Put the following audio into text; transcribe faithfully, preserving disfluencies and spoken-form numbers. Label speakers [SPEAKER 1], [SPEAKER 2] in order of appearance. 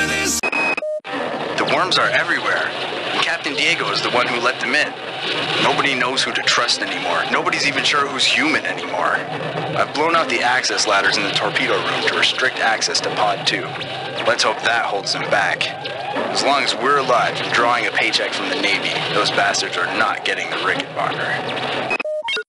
[SPEAKER 1] this.
[SPEAKER 2] The worms are everywhere, and Captain Diego is the one who let them in. Nobody knows who to trust anymore. Nobody's even sure who's human anymore. I've blown out the access ladders in the torpedo room to restrict access to Pod two. Let's hope that holds them back. As long as we're alive and drawing a paycheck from the Navy, those bastards are not getting the Rickenbacker.